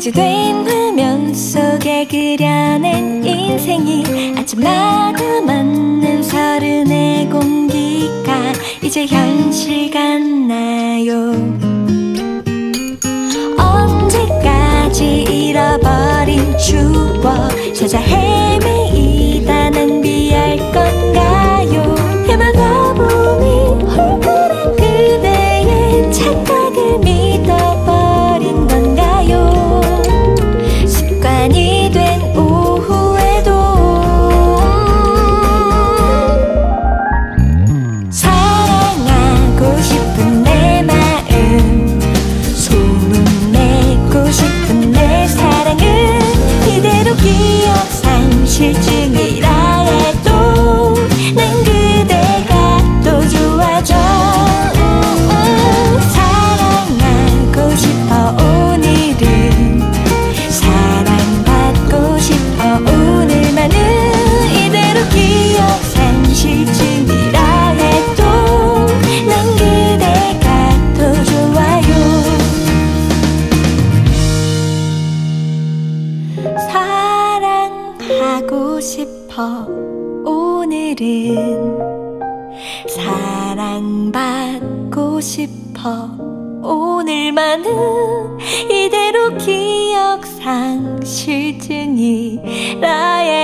방치된 화면 속에 그려낸 인생이 아침마다 맞는 서른의 공기가 이제 현실 같나요? 언제까지 잃어버린 추억 찾아 헤매이다 낭비할 건가요? 해마다 봄이 홀그란 그대의 착각을 믿어버린 건가요? 습관이 된 오후에도 사랑하고 싶은 내 마음, 소문내고 싶은 내 사랑은 이대로 기억상실증이라 해도 난 그대가 또 좋아져. 사랑하고 싶어 오늘은, 사랑받고 싶어 오늘만은 이대로 기억상실증이라 해도 난 그대가 더 좋아요. 사랑하고 싶어 오늘은, 사랑받고 싶어 오늘만은 이대로 기억상실증이라